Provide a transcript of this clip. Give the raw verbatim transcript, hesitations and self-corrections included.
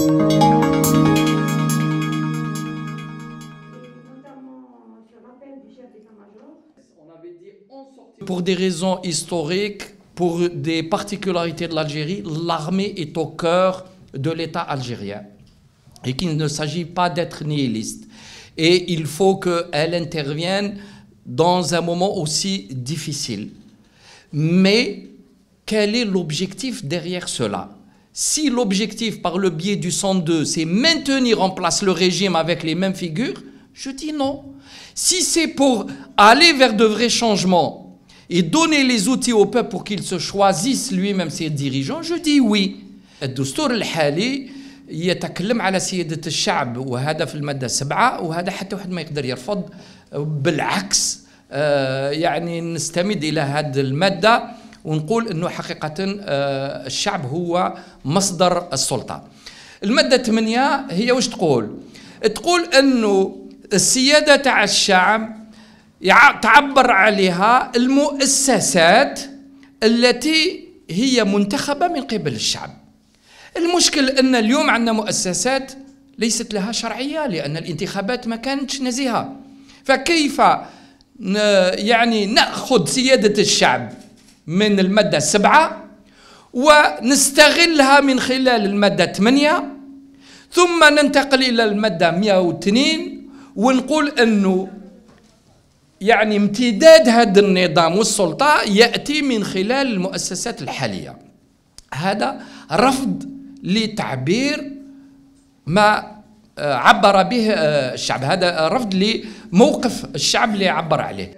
Pour des raisons historiques, pour des particularités de l'Algérie, l'armée est au cœur de l'État algérien et qu'il ne s'agit pas d'être nihiliste. Et il faut qu'elle intervienne dans un moment aussi difficile. Mais quel est l'objectif derrière cela? Si l'objectif par le biais du cent deux, c'est maintenir en place le régime avec les mêmes figures, je dis non. Si c'est pour aller vers de vrais changements et donner les outils au peuple pour qu'il se choisisse lui-même ses dirigeants, je dis oui. الدستور الحالي يتكلم على سيادة الشعب وهذا في المادة سبعة وهذا حتى واحد ما يقدر يرفض بالعكس يعني نستمد إلى هذه المادة ونقول أنه حقيقة الشعب هو مصدر السلطة. المادة ثمانية هي وش تقول؟ تقول أنه السيادة تاع الشعب تعبر عليها المؤسسات التي هي منتخبة من قبل الشعب. المشكل أن اليوم عندنا مؤسسات ليست لها شرعية لأن الانتخابات ما كانتش نزيهة. فكيف يعني نأخذ سيادة الشعب من المادة السبعة ونستغلها من خلال المادة ثمانية ثم ننتقل إلى المادة مئة واثنين ونقول أنه يعني امتداد هذا النظام والسلطة يأتي من خلال المؤسسات الحالية. هذا رفض لتعبير ما عبر به الشعب، هذا رفض لموقف الشعب اللي عبر عليه.